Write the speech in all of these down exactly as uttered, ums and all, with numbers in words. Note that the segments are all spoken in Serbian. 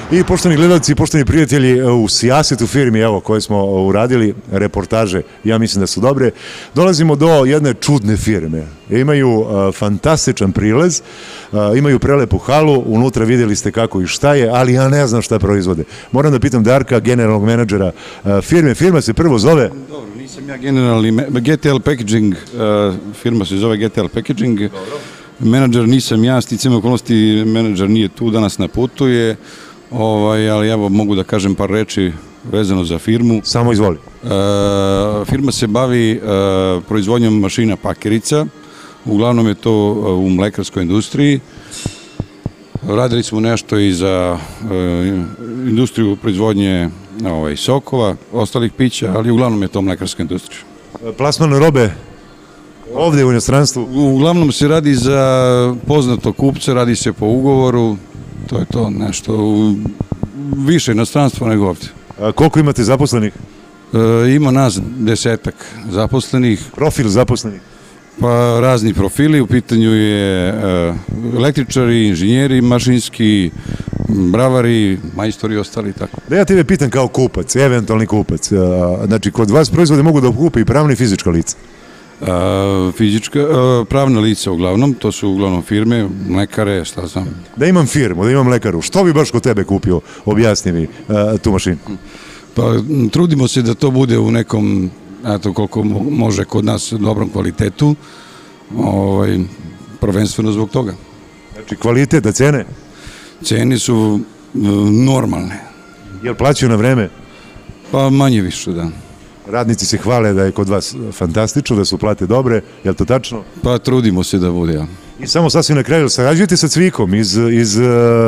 I poštovani gledalci, poštovani prijatelji, u Sijasetu firmi, evo, koje smo uradili, reportaže, ja mislim da su dobre, dolazimo do jedne čudne firme. Imaju fantastičan prilaz, imaju prelepu halu, unutra vidjeli ste kako i šta je, ali ja ne znam šta proizvode. Moram da pitam Darka, generalnog menadžera firme. Firma se prvo zove... Dobro, nisam ja generalni, G T L Packaging, firma se zove G T L Packaging. Menadžer nisam ja, sticam okolnosti, menadžer nije tu, danas na putu je, ali evo mogu da kažem par reči vezano za firmu. Samo izvoli. Firma se bavi proizvodnjom mašina pakerica, uglavnom je to u mlekarskoj industriji. Radili smo nešto i za industriju proizvodnje sokova, ostalih pića, ali uglavnom je to mlekarska industrija. Plasman robe ovde u inostranstvu? Uglavnom se radi za poznatog kupca, radi se po ugovoru, to je to nešto više inostranstvo nego ovde. Koliko imate zaposlenih? Ima nas desetak zaposlenih. Profil zaposlenih? Pa razni profili, u pitanju je električari, inženjeri, mašinski, bravari, majstori i ostali tako. Da ja tebe pitam kao kupac, eventualni kupac, znači kod vas proizvode mogu da kupe i pravna i fizička lica? Fizička, pravna lica uglavnom, to su uglavnom firme, mlekare, šta znam. Da imam firmu, da imam mlekaru, što bi baš kod tebe kupio, objasni mi tu mašinu? Pa trudimo se da to bude u nekom, eto koliko može kod nas, dobrom kvalitetu, prvenstveno zbog toga. Znači kvalitet, a cene? Cene su normalne. Jel plaćaju na vreme? Pa manje više, da. Radnici se hvale da je kod vas fantastično, da su plate dobre, je li to tačno? Pa trudimo se da bude, ja. I samo sasvim na kraju, sarađujete sa Cvikom iz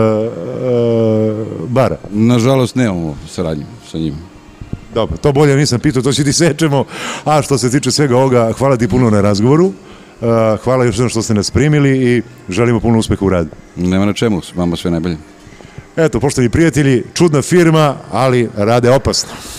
bara? Nažalost, nemamo saradnju sa njim. Dobro, to bolje nisam pitao, to će ti sečemo. A što se tiče svega ovoga, hvala ti puno na razgovoru. Hvala još jednom što ste nas primili i želimo puno uspeha u radu. Nema na čemu, vama sve najbolje. Eto, poštovani prijatelji, čudna firma, ali rade opasno.